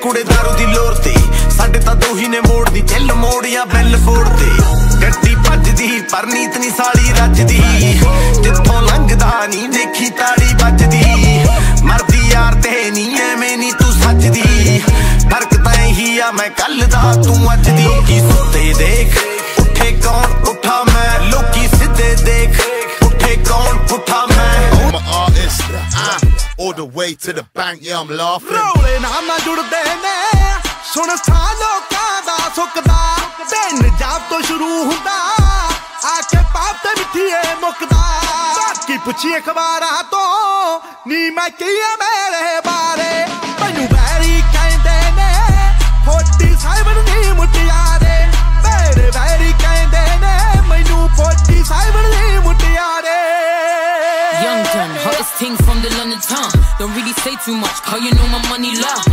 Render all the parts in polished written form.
कुड़े दारू दी लोर ते साडे तां दोही ने मोड़ दी चिल मोड़िया बैल फोड़ ते गड्डी भजदी पर नीत नी साली रजदी जिथों लंघदा नी देखी ताड़ी बजदी मरदी यार ते नी एवें नी तू सजदी फर्क तां यही आ मैं कल दा तू अज दी की सुते देख उठे कौन उठा मैं लोकी सिद्धे देख उठे कौन उठा मैं I'm an artist, all the way to the bank, yeah I'm laughing. रोले नाम ना जुड़ते ने सुन सालों का दा सुकदा दिन जब तो शुरू हुंदा आके पाप ते मिठिए मुकदा बाकी पुछी अखबारां तो नी मैं किया मेरे बारे मैनू वैरी कहंदे ने 47 नी मुटियारे मेरे वैरी कहंदे ने मैनू 47 नी मुटियारे Young Gun, hottest thing from the London town. Don't really say too much, cause you know my money loud.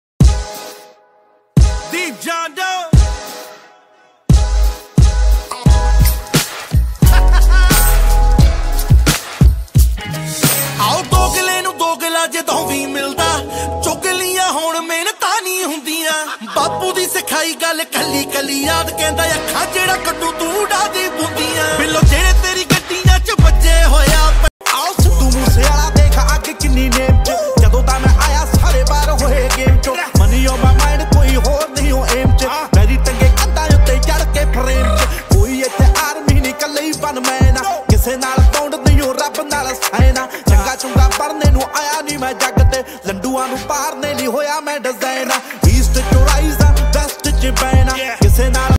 Deep John Doe. आओ दोगले नू दोगला जदों भी मिलदा चुगलियां होण मिहनतां नहीं हुंदियां बापू दी सिखाई गल कली कली याद कहंदा अखां जेड़ा कड्डू तू डादी बुंदियां बिल्लो जेड़े तेरी गड्डियां च बज्जे होया आओ सिद्धू मूसेवाला देख अगे किन्नी नेम च जदों दा मैं आया सारे बार होए गेम च मनी ऑन माय माइंड कोई होर नहीं हो एम च मेरी टंगे कंधां उत्ते चढ़ के फ्रेम च कोई इत्थे आर्मी नहीं कल्ले ही वन मैन किसे नाल तौंड नहीं हो रब नाल साइना चंगा चुंगा पढ़ने नू आया नहीं मैं जग ते लंडूआं नू पारने लई होया मैं डिजाइन ईस्ट चोराइज़ वेस्ट च बैना किसे नाल